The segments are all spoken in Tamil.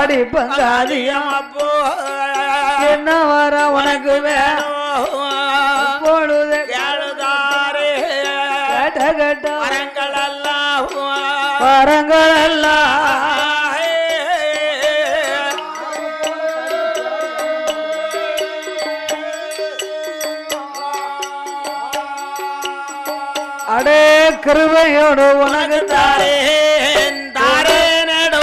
அடி பங்காதியம் அப்போ என்ன வர உனக்கு வேணும் பொழுது கேளுதாரே கேட்ட கேட்ட வரங்கள் எல்லாம் அடே கிருபையோடு உனக்கு தாரே தாரே நடு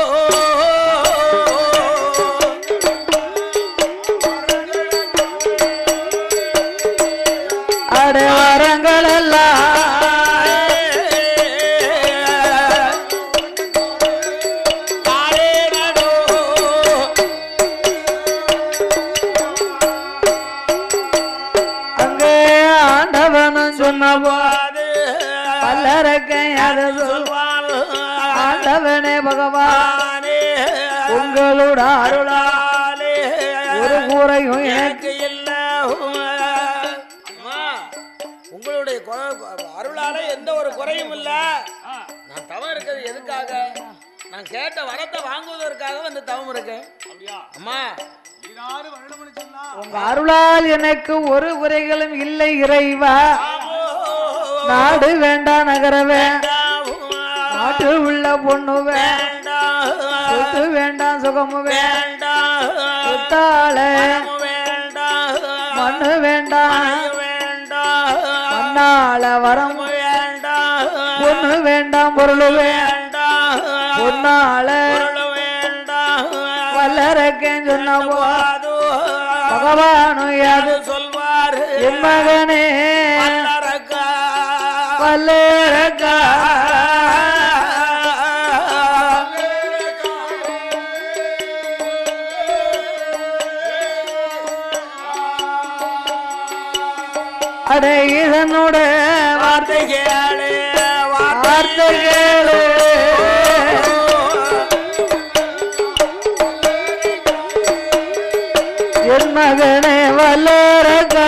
அடே வரங்கள் எல்லாம் தாரே நடு அங்கே ஆண்டவனும் சொன்ன போது பல்லரக்கை அது சொல்வான் ஆண்டவனே பகவான் உங்களோட அருளாலே ஒரு கூரையும் எனக்கு எனக்கு இல்ல அம்மா, உங்களுடைய அருளால எந்த ஒரு குறையும் இல்ல. நான் தவம் இருக்கிறது எதுக்காக? நான் கேட்ட வரத்தை வாங்குவதற்காக வந்து தவம் இருக்கேன். அம்மா உங்க அருளால் எனக்கு ஒரு குறைகளும் இல்லை இறைவா. நாடு வேண்டாம் நகர வேண்டாம் நாட்டு உள்ள பொண்ணு வேண்டாம் சொத்து வேண்டாம் சுகமு வேண்டாம் சொத்தால மண்ணு வேண்டாம் மண்ணால வரம் வேண்டாம் பொண்ணு வேண்டாம் பொருள் வேண்டாம் பொண்ணால வல்லரக்கேன் சொன்ன பகவானு யாது சொல்வார் என் மகனே வல்லரக்கா அடே இதனோட வார்த்தை கேளு வார்த்தை கேளு என் மகனே வல்லரக்கா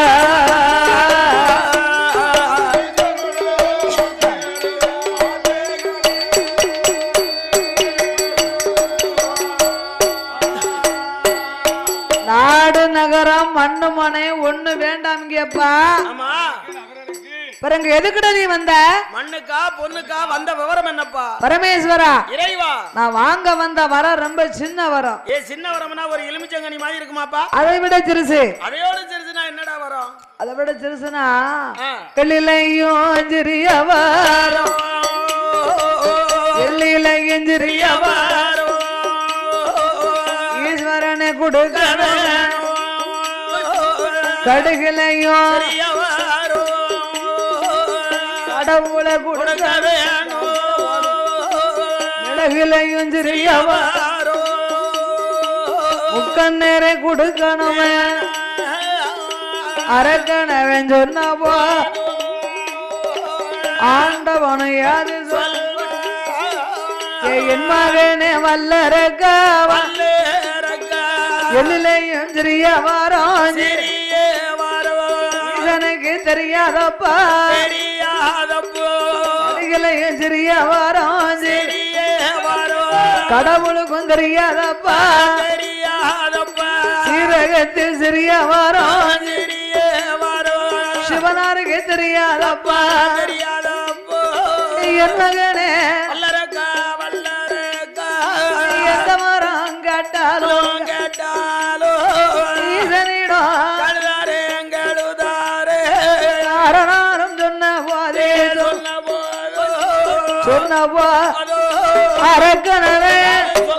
நாடு நகரம் மண்ணு மனை ஒண்ணு வேண்டாம் கேப்பா. ஆமா பிறகு எதுக்குட நீ வந்த? மண்ணுக்கா பொண்ணுக்கா வந்த விவரம் என்னப்பா? பரமேஸ்வரா இறைவா, நான் வாங்க வந்த வரம் ரொம்ப சின்ன வரம். சின்ன வரம்னா ஒரு எலுமிச்சங்கனி மாதிரி இருக்குமாப்பா? அதை விட சிறுசு. அதையோட சிறுசுனா என்னடா வரும்? அதை விட சிறுசுனா வெள்ளிலையும் சிறிய வரம் வெள்ளிலையும் சிறிய வரம் ஈஸ்வரனை கொடுக்கணும் கடுகிலையும் கடவுளை கொடுக்க மிளகிலையும் சிறிய முக்கண்ணரை கொடுக்கணுமே அரக்கணவன் சொன்னப்போ ஆண்டவனு யாது சொல்ல என் மகனே வல்லரக்கா எல்லையும் சிறிய வாரம் எனக்கு தெரியாதப்பா அடிகளையும் சிறிய வாரம் கடவுளுக்கும் தெரியாதப்பா சீரகத்தில் சிறிய வாரம் சிவனாருக்கு தெரியாதப்பா என் மகனே எந்த மரம் கேட்டாலும் ஈசனிடம் காரணம் சொன்ன போதே சொன்னப்போ அரக்கணவே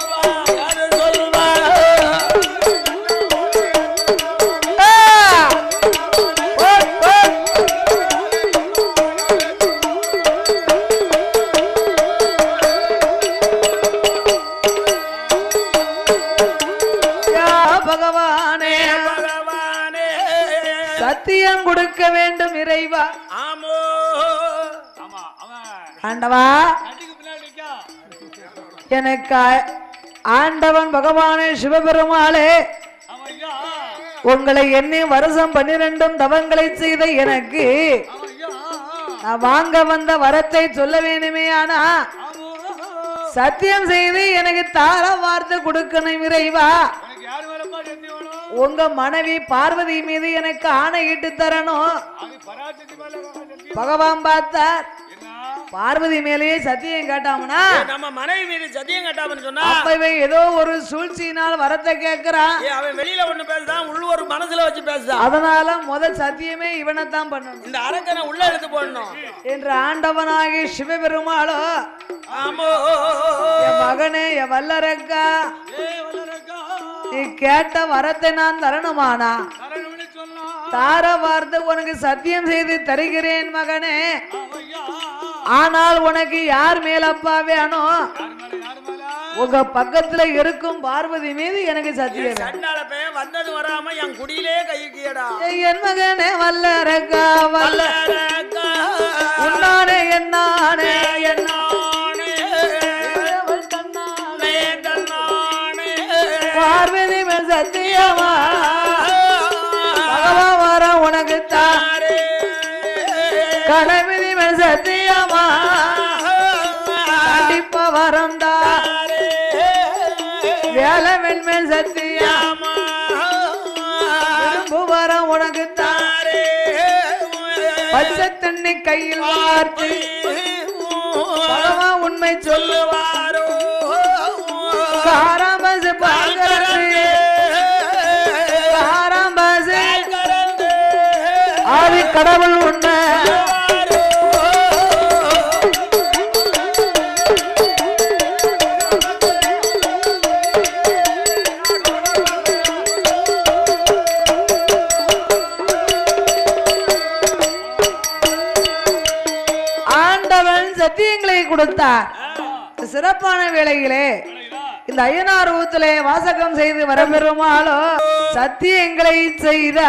பகவானே சத்தியம் கொடுக்க வேண்டும் இறைவா. ஆண்டவா எனக்கு ஆண்டவன் பகவானே சிவபெருமாளே உங்களை எண்ணி வருஷம் 12 தவங்களை செய்த எனக்கு நான் வாங்க வந்த வரத்தை சொல்ல வேண்டுமே. ஆனா சத்தியம் செய்து எனக்கு தார வார்த்தை கொடுக்கணும் இறைவா. உங்க மனைவி பார்வதி மீது எனக்கு ஆணையிட்டு தரணும். பகவான் பார்த்தார், பார்வதி மேலேயே சத்தியம் கேட்டாமனா நம்ம மனைவி மீது சத்தியம் கேட்டாமன்னு சொன்னா அப்பவே ஏதோ ஒரு சூழ்ச்சியினால் வரத்தை கேட்கிறான். அவன் வெளியில ஒண்ணு பேசுதான், உள்ள ஒரு மனசுல வச்சு பேசுதான். அதனால முதல் சத்தியமே இவனைத்தான் பண்ணணும். இந்த அரக்கனை உள்ள எடுத்து போடணும் என்று ஆண்டவனாகி சிவபெருமாளோ, என் மகனே என் வல்லரக்கா, நீ கேட்ட வரத்தை நான் தரணுமானா தார வார்த்தை உனக்கு சத்தியம் செய்து தருகிறேன் மகனே. ஆனால் உனக்கு யார் மேலப்பா வேணும்? உங்க பக்கத்துல இருக்கும் பார்வதி மீது எனக்கு சத்தியம். வந்தது வராம என் குடியிலே கையடா என் மகனே வல்லரக்கா வல்லரக்கா, உன்னானே என்னானே என்னானே பார்வதி மேல் சத்தியமா பகவான் வர உனக்கு தாரே கணவதி மேல் சத்தியமா கண்டிப்பா வரம் தாரே வேலவன் மேல் சத்தியமா விரும்பு வரம் உனக்கு தாரே பச்சை தண்ணி கையில் வார்த்தை பகவான் உண்மை சொல்லுவாரோ காராம்பசு பால்கரந்து காராம்பசு ஆதி கடவுள் உண்மை ஆண்டவன் சத்தியங்களை கொடுத்தார். சிறப்பான வேளையிலே இந்த ஐயனார் ஊத்திலே வாசகம் செய்து வரப்பெருமாளோ சத்தியங்களை செய்த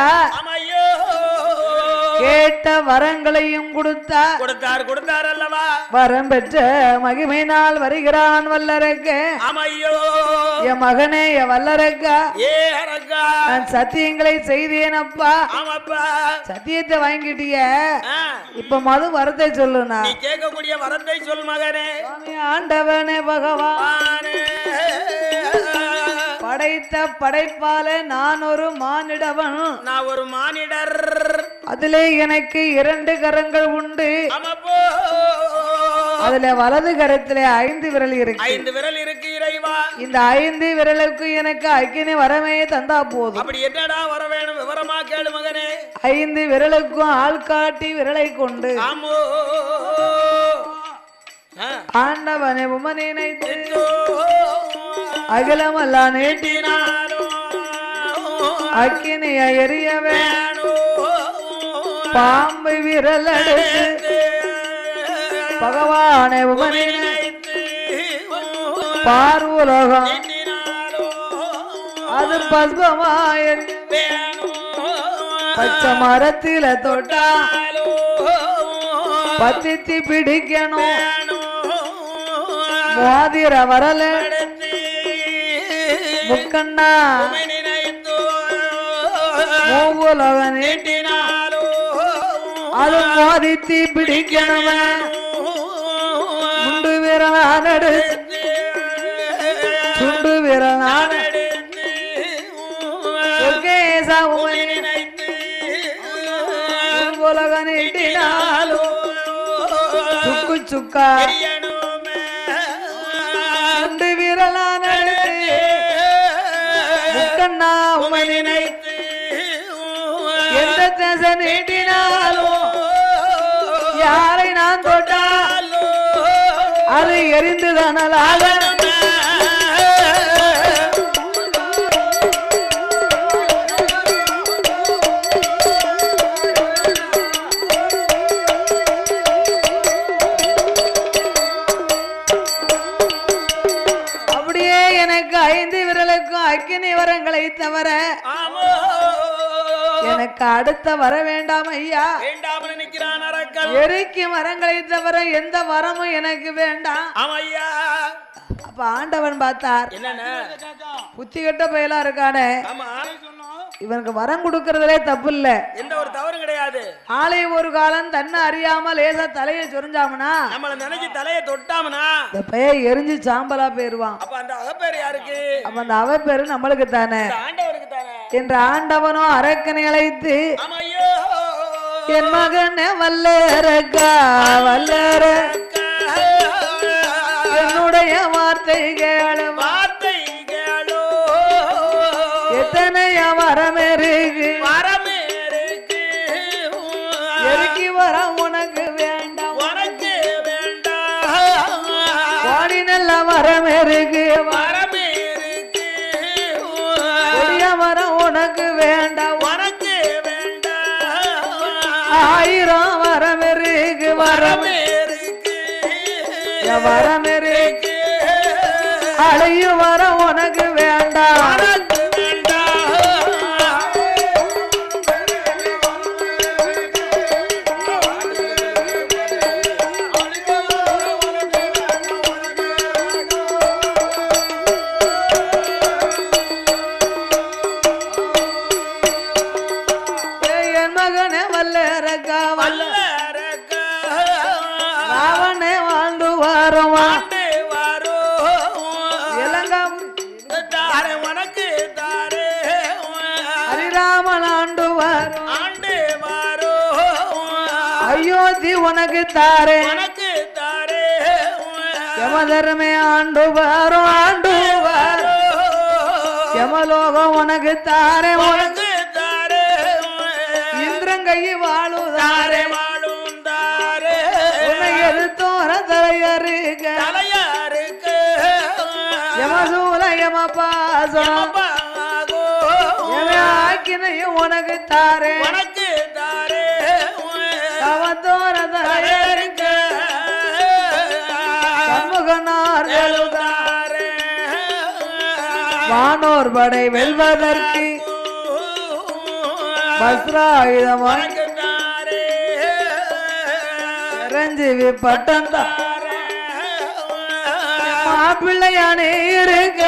கேட்ட வரங்களையும் கொடுத்தார் அல்லவா. வரம் பெற்ற மகிமையினால் வருகிறான் வல்லரக்க. என் மகனே என் வல்லரக்கா, நான் சத்தியங்களை செய்தேன் அப்பா. சத்தியத்தை வாங்கிட்டிய, இப்ப மது வரத்தை சொல்லுனா கேட்கக்கூடிய வரத்தை சொல் மகனே. ஆண்டவனே பகவான் படைத்த படைப்பால நான் ஒரு மானிடவன். நான் ஒரு மானிடர். அதிலே எனக்கு 2 கரங்கள் உண்டு. அதுல வலது கரத்திலே 5 விரல் இருக்கு. 5 விரல் இருக்கு இறைவா. இந்த 5 விரலுக்கு எனக்கு அக்கினி வரமே தந்தா போதும். அப்படி என்னடா வர வேணும் விவரமா கேளு மகனே. 5 விரலுக்கும் ஆள்காட்டி விரலை கொண்டு ஆண்டவனை உமனை நினைத்து அகிலமல்லா நீட்டினாரோ அக்கினிய எரிய வேணும். பாம்பு விரல் எடுத்து பகவானை உமனை நினைத்து பார்வுலகம் அது பஸ்பமாய பச்சை மரத்தில தொட்டா பத்தித்தி பிடிக்கணும். மோதிர வரல முக்கண்ணா மூவுலக நீட்டினாலோ அது மோதித்தி பிடிக்கணும். முண்டு வீரனான் எடுத்து சுண்டு வீரனான் உலக நீட்டினாலோ சுக்கு சுக்கா சுண்டு வீரலான முக்கண்ணா உமை நினைத்து எந்த தேச நீட்டினாலோ யாரை நான் தொட்டாலோ அது எரிந்து தனலாக அக்கினி வரங்களை தவிர எனக்கு அடுத்த வர வேண்டாம் ஐயா. எரிக்கு மரங்களை தவிர எந்த வரமும் எனக்கு வேண்டாம். அப்ப ஆண்டவன் பார்த்தார், புத்தி கட்ட பயலா இருக்கானே, இவனுக்கு வரம் கொடுக்கறதுலே தப்பு இல்ல, எந்த ஒரு தவறும் கிடையாது. முடியாது. ஆளை ஒரு காலம் தன்னை அறியாம லேசா தலையை சொரிஞ்சாமனா நம்மள நினைச்சு தலையை தொட்டாமனா இந்த பைய எரிஞ்சு சாம்பலா போயிருவான். அப்ப அந்த அகப்பேர் யாருக்கு? அப்ப அந்த அவ பேரு நம்மளுக்கு தானே. இந்த ஆண்டவருக்கு தானே. என்ற ஆண்டவனோ அரக்கனை அழைத்து ஆமா ஐயோ என் மகன் வல்லரக்கா வல்லர என்னுடைய வார்த்தை கேளு வார்த்தை கேளோ எத்தனைய வரமேருக்கு வரமேருக்கு எருக்கி வர உனக்கு வேண்டாம் உனக்கு வேண்டாம் வாடி நல்ல வரமேருக்கு வரமேருக்கு கொடிய வர உனக்கு வேண்டாம் உனக்கு வேண்டாம் 1000 வரமேருக்கு வரமேருக்கு வரமேருக்கு அழையும் வர உனக்கு வேண்டாம் உனக்கு வேண்டாம் என் மகனே வல்லரக்கா வல்லரக்க ராவணே வாழ்ந்து வாரமா ஆண்டு வாரோ இளங்கம் தாரே உனக்கு தாரே ஹரிராமன் ஆண்டு வாரம் ஆண்டு வாரோ அயோத்தி உனக்கு தாரே உனக்கு தாரே யமதர்மே ஆண்டு வாரம் ஆண்டு வாரம் யமலோகம் உனக்கு தாரே உனக்கு உனக்கு தாரே இந்திரங்கையை வாழுதாரே வாழும் தாரே உன்னை எதிர்த்தோர தலையருக தலையாருக்கு யமசூல யமபாசனம் பாகோ ஆக்கினையும் உனக்கு தாரே உனக்கு தாரே அவத்தோர தலையருக சண்முகனார் தாரே வானோர் படை வெல்வதற்கு வஸ்திராயுதம் உனக்கு தாரே ரஞ்சிவி பட்டம் மாப்பிள்ளையானே இருக்க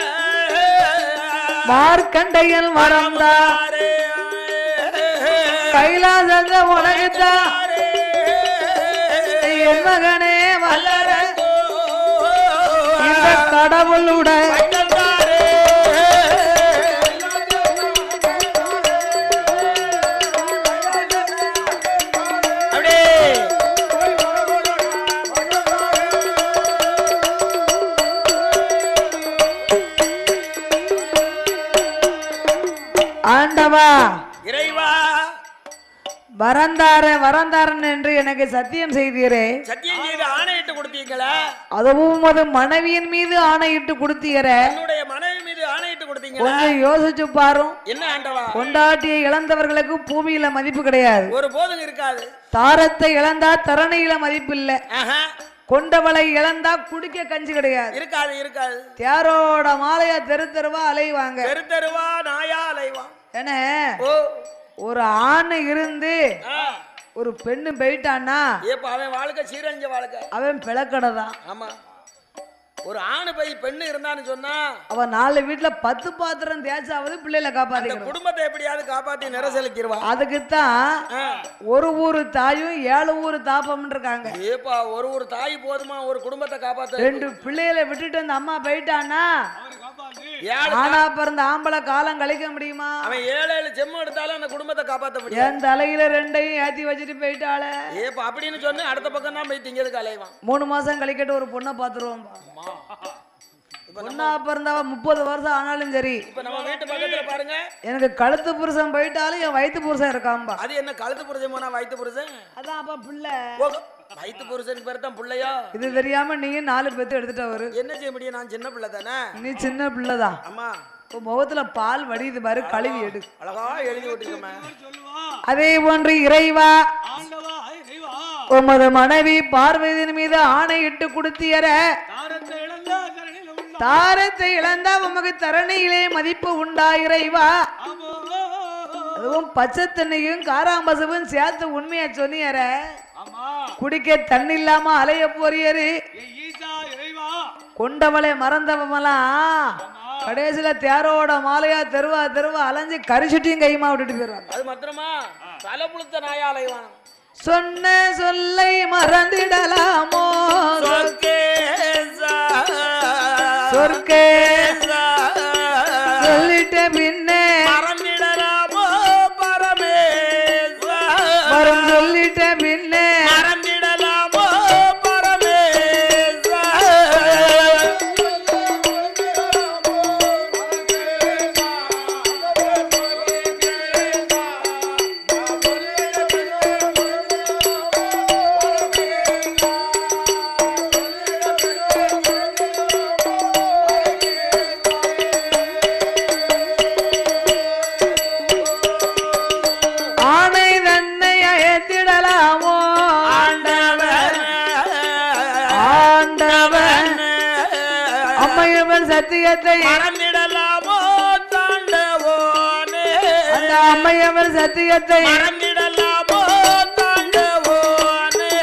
மார்க்கண்டையன் மறந்தா கைலாசந்த உனக்குத்தா என் மகனே வல்லர இந்த கடவுளுட ஆண்டவா இறைவா வரந்தாரன் என்று எனக்கு சத்தியம் செய்தீரே சத்தியம் செய்து ஆணையிட்டு கொடுத்தீங்களா? அதுவும் அது மனைவியின் மீது ஆணையிட்டு கொடுத்தீரே என்னுடைய மனைவி மீது ஆணையிட்டு கொடுத்தீங்களா? கொஞ்சம் யோசிச்சு பாரும். என்ன ஆண்டவா? கொண்டாட்டியை இழந்தவர்களுக்கு பூமியில மதிப்பு கிடையாது. ஒரு போதும் இருக்காது. தாரத்தை இழந்தா தரணியில மதிப்பு இல்ல. ஆஹா. கொண்டவளை இழந்தா குடிக்க கஞ்சி கிடையாது. இருக்காது இருக்காது. தேரோட மாலையா தெரு தெருவா அலைவாங்க. தெரு தெருவா நாயா அலைவான். என்ன ஓ ஒரு ஆண் இருந்து ஒரு பெண்ணு போயிட்டான்னா அவன் வாழ்க்கை சீரழிஞ்ச வாழ்க்கை. அவன் பிளக்கடை தான். ஆமா. ஒரு ஆணு போய் பெண்ணு இருந்தான்னு சொன்னா அவன் 4 வீட்டுல 10 பாத்திரம் தேய்ச்சாவது பிள்ளைகளை காப்பாத்திக்கணும். குடும்பத்தை எப்படியாவது காப்பாத்தி நிறசலிக்கிடுவா. அதுக்குத்தான் ஒரு ஊரு தாயும் 7 ஊரு தாப்பம் இருக்காங்க. ஏப்பா ஒரு தாய் போதுமா ஒரு குடும்பத்தை காப்பாத்த? 2 பிள்ளைகளை விட்டுட்டு அந்த அம்மா போயிட்டான்னா ஆனா பிறந்த ஆம்பளை காலம் கழிக்க முடியுமா? அவன் 7 செம்ம எடுத்தாலும் அந்த குடும்பத்தை காப்பாத்த முடியும். என் தலையில 2ஐயும் ஏத்தி வச்சுட்டு போயிட்டாள. ஏப்பா அப்படின்னு சொன்னா அடுத்த பக்கம் தான் போய் திங்கிறதுக்கு அலைவான். 3 மாசம் கழிக்கட்டு ஒரு பொண்ணை பாத்துருவோம். பொண்ணா பிறந்தவ 30 வருஷம் ஆனாலும் சரி. இப்ப நம்ம வீட்டு பக்கத்துல பாருங்க, எனக்கு கழுத்து புருஷன் போயிட்டாலும் என் வயிற்று புருஷன் இருக்காம்பா. அது என்ன கழுத்து புருஷன் போனா வயிற்று புருஷன்? அதான் அப்பா பிள்ளை வயிற்று புருஷன் பேர் தான் பிள்ளையா? இது தெரியாம நீங்க 4 பேத்து எடுத்துட்டு அவரு என்ன செய்ய முடியும்? நான் சின்ன பிள்ளை தானே. நீ சின்ன பிள்ளைதான். அம்மா முகத்துல பால் வடியுது பாரு, கழுவி எடு. அழகா எழுதி விட்டுருக்கமே. அதே போன்று இறைவா உமது மனைவி பார்வதியின் மீது ஆணையிட்டு கொடுத்தீர. தாரத்தை இழந்தா உமக்கு தரணியிலே மதிப்பு உண்டா இறைவா? அதுவும் பச்சை தண்ணியும் காராம்பசுவும் சேர்த்து உண்மையா சொன்னியற. குடிக்க தண்ணி இல்லாம அலைய போறியரு. கொண்டவளை மறந்தவமெல்லாம் கடைசியில தேரோட மாலையா தெருவா தெருவா அலைஞ்சு கரிச்சுட்டியும் கைமா விட்டுட்டு போயிருவாங்க. அது மாத்திரமா தலை புளுத்த நாயாலைவான் சொன்ன சொல்லை மறந்திடலாமோ சொர்க்கே சொல்லிட்ட பின்னே மறந்திடலாமோ பரமே வரும் சொல்லிட்ட பின்னே மறந்திடலாமோ பரமே ஆணை தன்னை அயத்திடலாமோ ஆண்டவன் அம்மையவன் சத்தியத்தை மறந்திடலாமோ தாண்டவோனே அந்த அம்மையவன் சத்தியத்தை மறந்திடலாமோ தாண்டவோனே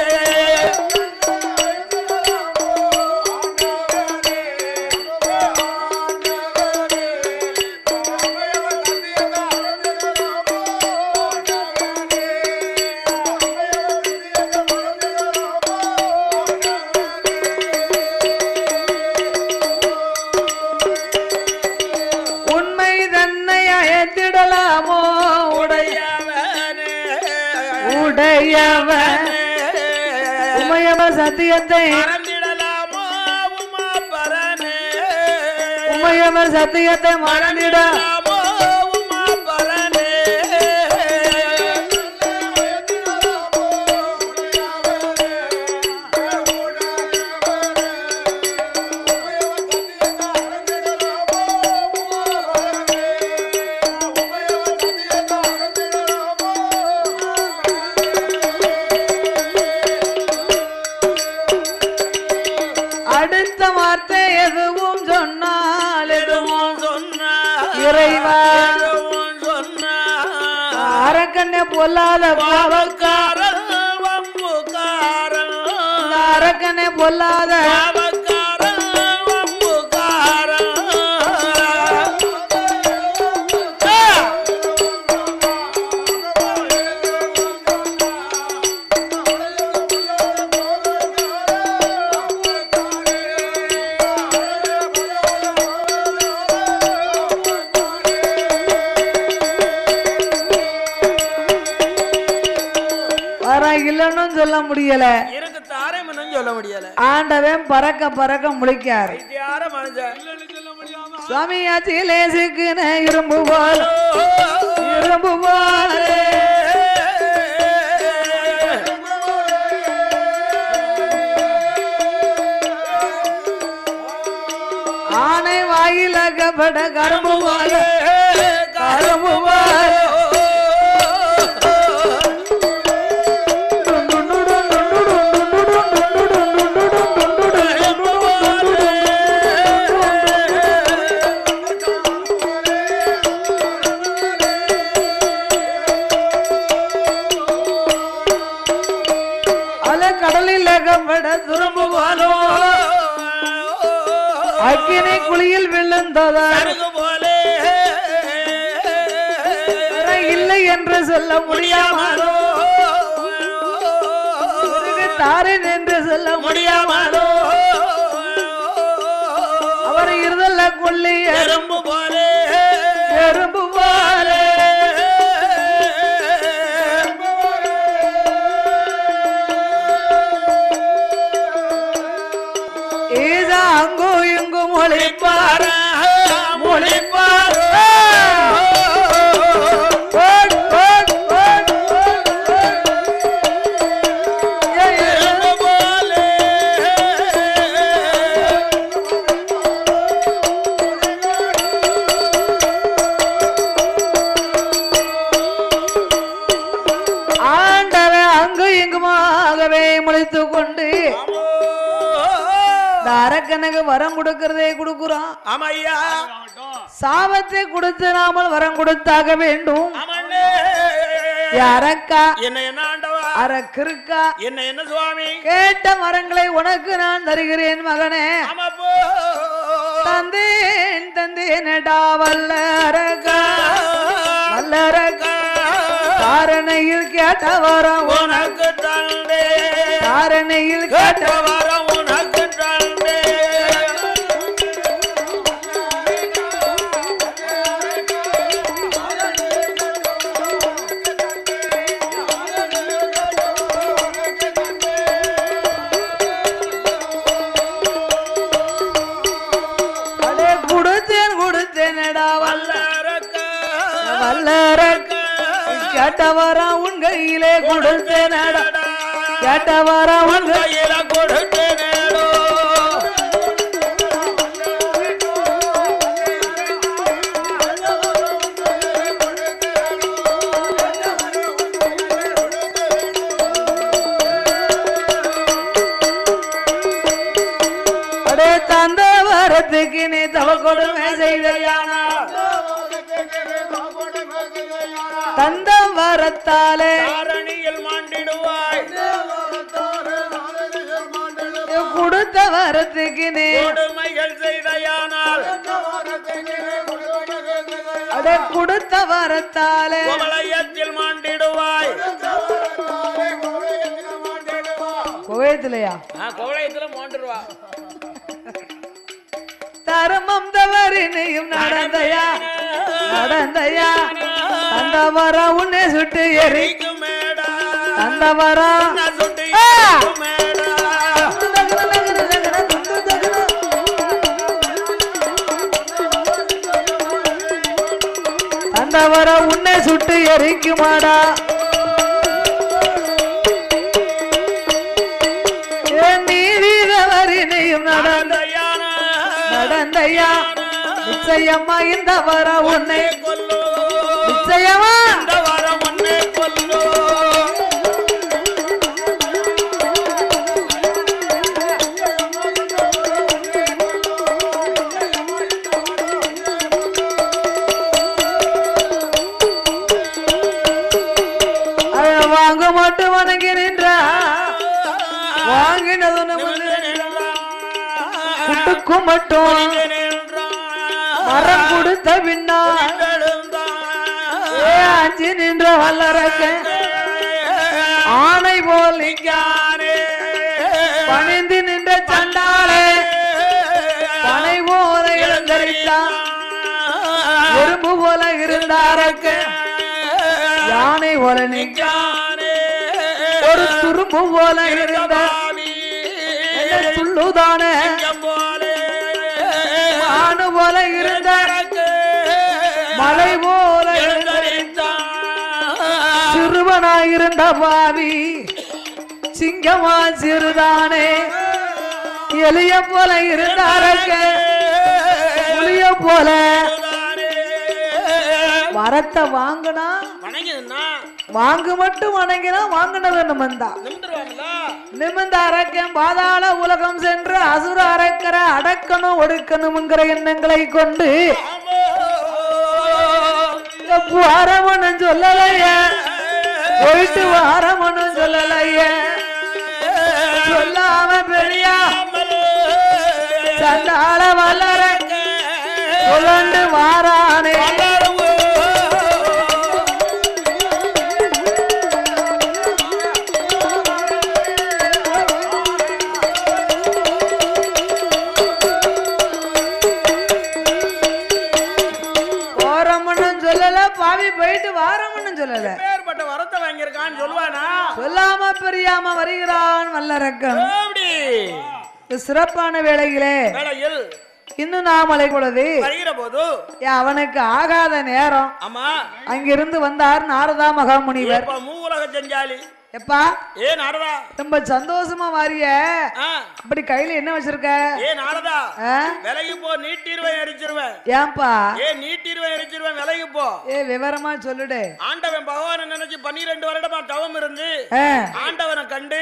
உண்மை தன்னை அயத்திடலாமோ உடையவனே உடையவன் உமையவன் சத்தியத்தை மறந்திடலாமோ உமாபரனே உமையவன் சத்தியத்தை மறந்திட மறந்திடலாமோ உமாபரனே அடுத்த வார்த்தை எதுவும் சொன்னால் எதுவும் சொன்னா இறைவா எதுவும் சொன்னா அரக்கண்ணே பொல்லாத பாவக்காரன் வம்புக்காரன் அரக்கண்ணே பொல்லாத பாவக்காரன் வம்புக்காரன் வர இல்லைன்னு சொல்ல முடியல எனக்கு தாரேன்னு சொல்ல முடியல ஆண்டவன் பறக்க பறக்க முழிக்காரு யார மனுஷன் சுவாமி ஆச்சிலேசுக்குன இரும்பு போல இரும்பு போல ஆனை வாயில் அகப்பட கரும்பு போல கரும்பு போல அல கடலில் அகப்பட துரும்பு போல அக்கினை குழியில் விழுந்ததா போலே இல்லை என்று சொல்ல முடியாமலோ தாரன் என்று சொல்ல முடியாமலோ அவர் இருதல்ல கொல்லி எறும்பு போலே எறும்பு போல ஈசா அங்கோ இங்கும் ஒளிப்பார மொழிப்பார எறும்பு போலே ஆண்டவன் அங்கு இங்குமாகவே முளைத்து கொண்டு இந்த அரக்கனுக்கு வரம் கொடுக்கறதே கொடுக்குறான். ஆமையா சாபத்தை கொடுத்து நாமல் வரம் கொடுத்தாக வேண்டும். ஆமண்ணே அரக்கா என்ன என்ன ஆண்டவா அரக்கிருக்கா என்ன என்ன சுவாமி கேட்ட மரங்களை உனக்கு நான் தருகிறேன் மகனே. ஆமாப்போ தந்தேன் தந்தேனடா வல்லரக்கா வல்லரக்கா தாரணையில் கேட்ட வரம் உனக்கு தந்தே தாரணையில் கேட்ட வரம் உனக்கு தந்தே கொடுத்தேனடா வல்லரக்கா கேட்ட வரம் உன் கையிலே கொடுத்தேனடா கேட்ட வரம் உன் கையில கொடுத்தேனேடோ அடே தந்த வரத்துக்கு நீ தவ கொடுமை செய்தையானா தந்த வரத்தாலே தாரணியில் மாண்டிடுவாய் கொடுத்த வரத்துக்கு நீ கொடுமைகள் செய்தையானால் அடே கொடுத்த வரத்தாலே குவளையத்தில் மாண்டிடுவாய் கோயத்திலையா குவளையத்துல மாண்டிடுவா தர்மம் தவறினையும் நடந்தையா நடந்தையா அந்த வர உன்னை சுட்டு எரி மேடா அந்த வர சுட்டு மேடா அந்த வர உன்னை சுட்டு எரிக்குமாடா நீதி தவறினையும் நடந்தையா நடந்தையா நிச்சயமா இந்த வர உன்னை நிச்சயமா இந்த வரம் உன்னை கொல்லோ வாங்க மட்டும் வணங்கி நின்றா வாங்கினது குட்டுக்கும் மட்டும் மரம் கொடுத்த பின்னா அஞ்சு நின்ற வல்லரக்க ஆணை போல் பணிந்து நின்ற சண்டாளே பனை போல இழந்தரித்தான் எறும்பு போல இருந்தாரக்க யானை போல நிற்க ஒரு துரும்பு போல இருந்த துள்ளுதானே ஆணு போல இருந்த மலை போல சிறுவனாயிருந்த பாவி சிங்கமா சிறுதானே எலிய போல இருந்தாரக்க புலிய போல வரத்தை வாங்கினா வாங்கு மட்டும் வணங்கினா வாங்கினது நிமிர்ந்தா நிமிர்ந்த அரக்கன் பாதாள உலகம் சென்று அசுர அரக்கர அடக்கணும் ஒடுக்கணும்ங்கிற எண்ணங்களை கொண்டு வாரமனும் சொல்லலைய போயிட்டு வாரமனும் சொல்லலைய சொல்லாம பெரியா சண்டாள வல்லர உலண்டு வாரானே பாவி போயிட்டு வாரம்னு சொல்லல பேர்பட்ட வரத்தை வாங்கியிருக்கான்னு சொல்லுவானா சொல்லாம பெரியாம வருகிறான் வல்லரக்கம் சிறப்பான வேளையிலே இன்னும் நாமலை பொழுது வருகிற போது அவனுக்கு ஆகாத நேரம் ஆமா அங்கிருந்து வந்தார் நாரதா மகாமுனிவர் மூவுலக செஞ்சாலி எப்பா ஏ நாரதா ரொம்ப சந்தோஷமா வாரிய அப்படி கையில என்ன வச்சிருக்க ஏ நாரதா விலகி போ நீட்டிருவேன் எரிச்சிருவேன் ஏன்பா ஏ நீட்டிருவேன் எரிச்சிருவேன் விலகி போ ஏ விவரமா சொல்லுடு ஆண்டவன் பகவான் நினைச்சு 12 வருடமா தவம் இருந்து ஆண்டவனை கண்டு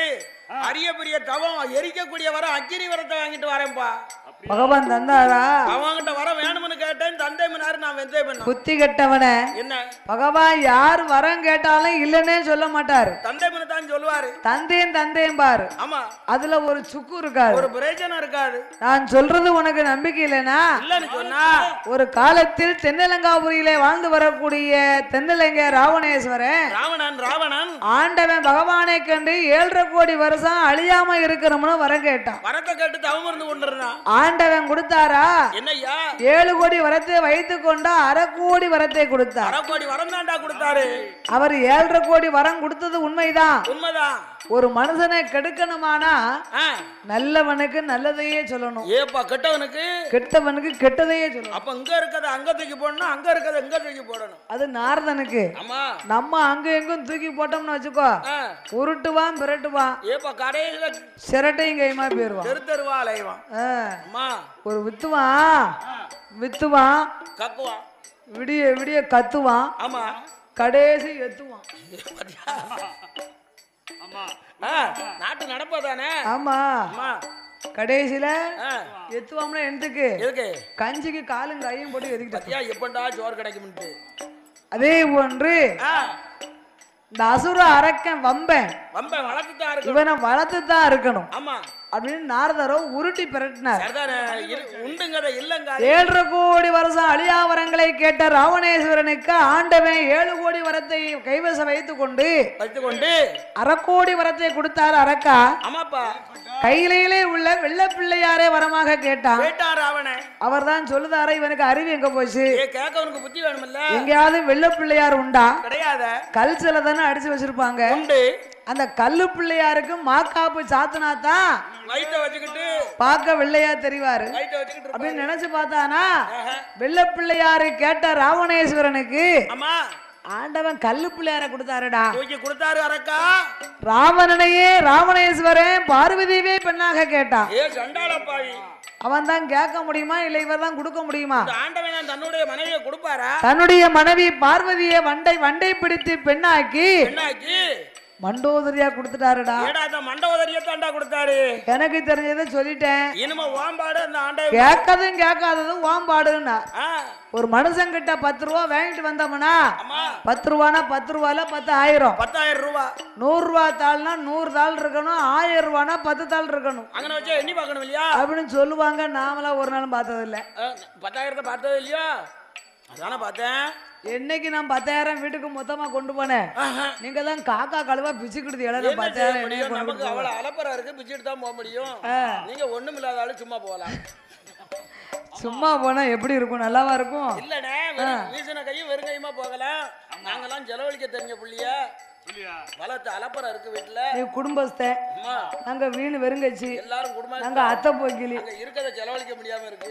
அரிய பெரிய தவம் எரிக்கக்கூடிய வரம் அக்கினி வரத்தை வாங்கிட்டு வரேன்பா. பகவான் தந்தாரா? அவங்கிட்ட வரம் வேணும்னு கேட்டேன், தந்தை மனாரு நான் வெந்தே பண்ண. புத்தி கெட்டவன என்ன பகவான் யார் வரம் கேட்டாலும் இல்லன்னே சொல்ல மாட்டாரு. தந்தை மன தான் சொல்லுவாரு. தந்தையும் பாரு. ஆமா, அதுல ஒரு சுக்கு இருக்காது, ஒரு பிரயோஜனம் இருக்காது. நான் சொல்றது உனக்கு நம்பிக்கை இல்லைனா? இல்லன்னு சொன்னா ஒரு காலத்தில் தென்னலங்காபுரியிலே வாழ்ந்து வரக்கூடிய தென்னலங்க ராவணேஸ்வரன் ராவணன் ஆண்டவன் பகவானை கண்டு 7.5 கோடி வருஷம் அழியாம இருக்கணும்னு வரம் கேட்டான். வரத்தை கேட்டு தவம் இருந்து கொண்டிருந்தான். ஆண்டவன் கொடுத்தாரா? என்னய்யா 7 கோடி வரத்தை வைத்துக் கொண்டா 1/2 கோடி வரத்தை கொடுத்தார். 1/2 கோடி வரம் தான்டா கொடுத்தாரு. அவர் 7.5 கோடி வரம் கொடுத்தது உண்மைதான். உண்மைதான். ஒரு மனுஷனை கெடுக்கணுமானா நல்லவனுக்கு நல்லதையே சொல்லணும், ஏப்பா கெட்டவனுக்கு கெட்டவனுக்கு கெட்டதையே சொல்லணும். அப்ப இங்க இருக்கத அங்க தூக்கி போடணும், அங்க இருக்கத இங்க தூக்கி போடணும். அது நாரதனுக்கு. ஆமா, நம்ம அங்க எங்கும் தூக்கி போட்டோம்னு வச்சுக்கோ, உருட்டுவான் பிரட்டுவான், ஏப்பா கடையில சிரட்டையும் கைமா போயிருவான், தெருவா அலைவான். ஆமா, ஒரு வித்துவான் கக்குவான், விடிய விடிய கத்துவான், ஆமா, கடைசி எத்துவான். நாட்டு நடப்பதானே. ஆமா, கடைசியில எத்துவாம்னா எதுக்கு? கஞ்சிக்கு காலும் கையும் போட்டு எதுக்கிட்டா எப்பண்டா சோறு கிடைக்கும். அதே போன்று இந்த அசுர அரக்கன் வம்பன் இவனை வளர்த்து தான் இருக்கணும் அப்படின்னு நாரதரோ உருட்டி பிரட்டினார். 7.5 கோடி வருஷம் அழியாவரங்களை கேட்ட ராவணேஸ்வரனுக்கு ஆண்டவன் 7 கோடி வரத்தை கைவசம் வைத்துக் கொண்டு 1/2 கோடி வரத்தை கொடுத்தார். அரக்கா கையிலே உள்ள வெள்ள பிள்ளையாரே வரமாக கேட்டான். அவர் தான் சொல்லுதார இவனுக்கு அறிவு எங்க போச்சு, புத்தி வேணும்ல, எங்கேயாவது வெள்ள பிள்ளையார் உண்டா? கிடையாது. கல் சில தானே அடிச்சு வச்சிருப்பாங்க. அந்த கல்லு பிள்ளையாருக்கு மாக்காப்பு சாத்தினாதான் பார்க்க வெள்ளையா தெரிவாரு அப்படின்னு நினைச்சு பார்த்தானா, வெள்ள பிள்ளையாரு கேட்ட ராவணேஸ்வரனுக்கு ஆண்டவன் கல்லு பிள்ளையார கொடுத்தாருடா. கொடுத்தாரு அரக்கா. ராவணனையே ராவணேஸ்வரன் பார்வதியவே பெண்ணாக கேட்டான். அவன் தான் கேட்க முடியுமா இல்ல இவர் தான் கொடுக்க முடியுமா? தன்னுடைய மனைவியை கொடுப்பாரா? தன்னுடைய மனைவி பார்வதியை வண்டை பிடித்து பெண்ணாக்கி மண்டோதரியா கொடுத்துட்டாருடா. மண்டோதரியா தாண்டா கொடுத்தாரு. எனக்கு தெரிஞ்சதை சொல்லிட்டேன். இனிமே வாம்பாடு அந்த ஆண்டை கேட்காததும் வாம்பாடுன்னா. ஒரு மனுஷன் கிட்ட 10 ரூபா வாங்கிட்டு வந்தோம்னா 10 ரூபானா 10 ரூபால 10,000 ரூபாய், 100 ரூபா தாள்னா 100 தாள் இருக்கணும், 1000 ரூபானா 10 தாள் இருக்கணும். அங்க வச்சு எண்ணி பார்க்கணும் இல்லையா அப்படின்னு சொல்லுவாங்க. நாமளா ஒரு நாளும் பார்த்தது இல்ல. 10,000 பார்த்தது இல்லையா? அதான பார்த்தேன். என்னைக்கு நான் 10,000 வீட்டுக்கு மொத்தமா கொண்டு போனேன், நீங்க தான் காக்கா கழுவா பிச்சுக்கிடுது. 10,000 நமக்கு அவ்வளவு அலப்பறா இருக்கு, பிச்சுட்டு தான் போக முடியும். நீங்க ஒண்ணும் இல்லாத ஆளு சும்மா போகலாம். சும்மா போனா எப்படி இருக்கும்? நல்லாவா இருக்கும்? இல்லடே, வீசின கையும் வெறும் கையுமா போகலாம். நாங்கெல்லாம் செலவழிக்க தெரிஞ்ச புள்ளியா, வளர்த்து அலப்பறா இருக்கு வீட்டுல. நீ குடும்பஸ்த, நாங்க வீணு வெறுங்கச்சி, எல்லாரும் குடும்பம், நாங்க அத்தை போக்கிலி, இருக்கிறத செலவழிக்க முடியாம இருக்கு.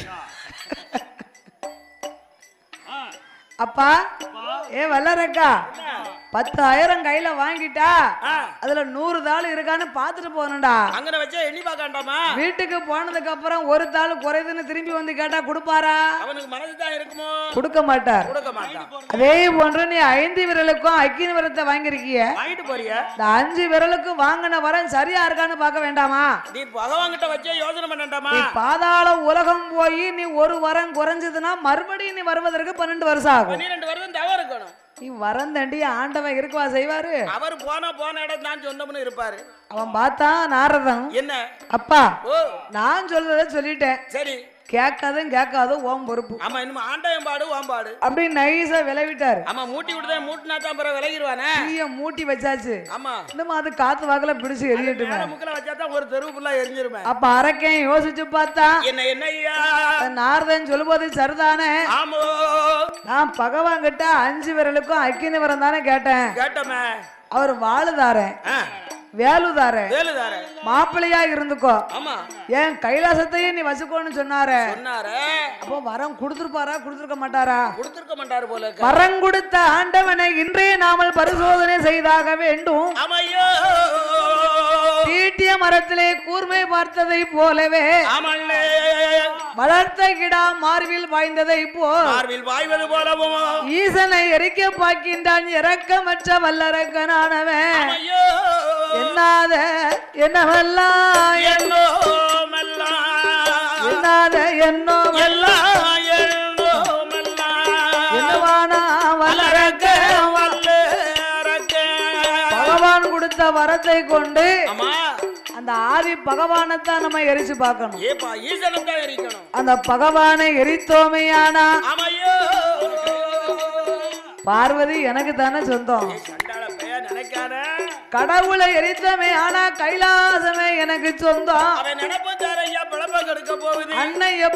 அப்பா வல்லரக்கா 10,000 கையில வாங்கிட்டா அதுல 100 தாள் இருக்கான்னு பாத்துட்டு போகணும்டா. அங்க வச்சா எண்ணி பார்க்கண்டாமா? வீட்டுக்கு போனதுக்கு அப்புறம் ஒரு தாள் குறையுதுன்னு திரும்பி வந்து கேட்டா கொடுப்பாரா? அவனுக்கு மனசுதான் இருக்குமோ? கொடுக்க மாட்டார். அதே போன்று நீ 5 விரலுக்கும் அக்கினி விரத்தை வாங்கிருக்கிய, வாங்கிட்டு போறிய. இந்த 5 விரலுக்கும் வாங்கின வரம் சரியா இருக்கான்னு பார்க்க வேண்டாமா? நீ பகவான் கிட்ட வச்சே யோசனை பண்ணண்டாமா? நீ பாதாள உலகம் போய் நீ ஒரு வரம் குறைஞ்சதுன்னா மறுபடியும் நீ வருவதற்கு 12 வருஷம் ஆகும். 12 வருஷம் தவறு இருக்கணும். நீ வரந்தண்டி ஆண்டவன் இருக்கவா செய்வாரு? அவர் போன இடம் தான் சொந்தம்னு இருப்பாரு. அவன் பார்த்தான் நாரதன். என்ன அப்பா நான் சொல்றத சொல்லிட்டேன், சரி கேட்காதோ ஓம் பொறுப்பு. ஆமா, இன்னும் ஆண்டவன் பாடு வாம்பாடு அப்படின்னு நைஸா விளைவிட்டாரு. ஆமா, மூட்டி விடுதே, மூட்டினா தான் பிறகு விலகிடுவானே. மூட்டி வச்சாச்சு. ஆமா, இன்னும் அது காத்து வாக்குல பிடிச்சு எரியட்டுமே. முக்கல வச்சாதான் ஒரு தெருவு ஃபுல்லா எரிஞ்சிருமே. அப்ப அரக்கன் யோசிச்சு பார்த்தா, என்னய்யா நாரதன் சொல்லும்போது சரிதானே. ஆமோ, நான் பகவான் கிட்ட 5 விரலுக்கும் அக்கினி விரம் தானே கேட்டமே. அவர் வாழுதாரே, வேலுதாரே, மாப்பிள்ளையா இருந்துக்கோ, ஏன் கைலாசத்தையும் நீ வச்சுக்கோன்னு சொன்னாரே. அப்போ வரம் கொடுத்திருப்பாரா கொடுத்திருக்க மாட்டாரா? கொடுத்திருக்க மாட்டாரு போல. வரம் கொடுத்த ஆண்டவனை இன்றே நாமல் பரிசோதனை செய்தாக வேண்டும். தீட்டிய மரத்திலே கூர்மை பார்த்ததை போலவே வளர்த்த கிடா மார்பில் பாய்ந்ததை போலவும் ஈசனை எரிக்க பார்க்கின்றான் இறக்கமற்ற வல்லரக்கனானவன். என்னாத என்னவெல்லாம் என்னாத என்னோ என்னவானா வல்லரக்க பகவான் கொடுத்த வரத்தை கொண்டு அந்த ஆதி பகவானைத்தான் நம்ம எரிச்சு பார்க்கணும். அந்த பகவானை எரித்தோமையானா பார்வதி எனக்கு தானே சொந்தம். கடவுளை எரித்தமே ஆனா கைலாசமே எனக்கு சொந்தம். அன்னை